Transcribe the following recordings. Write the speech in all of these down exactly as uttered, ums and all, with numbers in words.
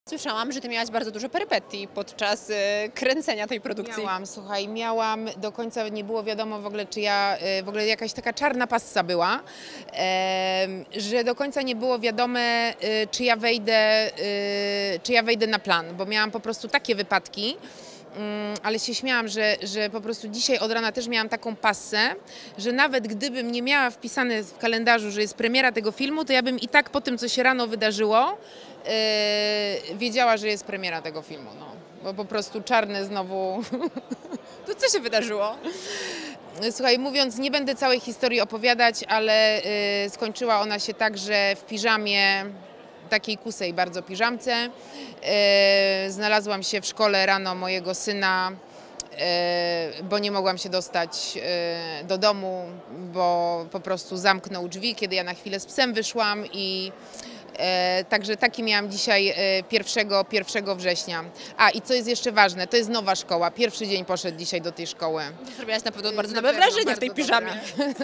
Słyszałam, że ty miałaś bardzo dużo perypetii podczas y, kręcenia tej produkcji. Miałam, słuchaj, miałam, do końca nie było wiadomo w ogóle, czy ja, y, w ogóle jakaś taka czarna passa była, em, że do końca nie było wiadome, y, czy ja wejdę, y, czy ja wejdę na plan, bo miałam po prostu takie wypadki. Mm, ale się śmiałam, że, że po prostu dzisiaj od rana też miałam taką passę, że nawet gdybym nie miała wpisane w kalendarzu, że jest premiera tego filmu, to ja bym i tak po tym, co się rano wydarzyło, yy, wiedziała, że jest premiera tego filmu. No. Bo po prostu czarne znowu... To co się wydarzyło? Słuchaj, mówiąc, nie będę całej historii opowiadać, ale yy, skończyła ona się tak, że w piżamie, takiej kusej bardzo piżamce, yy, znalazłam się w szkole rano mojego syna, yy, bo nie mogłam się dostać yy, do domu, bo po prostu zamknął drzwi, kiedy ja na chwilę z psem wyszłam i E, także taki miałam dzisiaj e, pierwszego, pierwszego września. A i co jest jeszcze ważne, to jest nowa szkoła. Pierwszy dzień poszedł dzisiaj do tej szkoły. Zrobiłaś na pewno bardzo Na dobre pewno wrażenie w tej bardzo piżamie.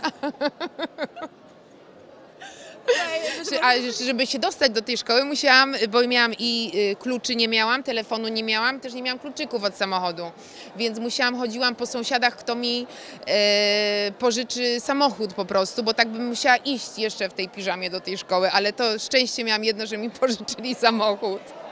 Czy- A żeby się dostać do tej szkoły musiałam, bo miałam i y, kluczy nie miałam, telefonu nie miałam, też nie miałam kluczyków od samochodu. Więc musiałam, chodziłam po sąsiadach, kto mi e, pożyczy samochód po prostu, bo tak bym musiała iść jeszcze w tej piżamie do tej szkoły, ale to szczęście miałam jedno, że mi pożyczyli samochód.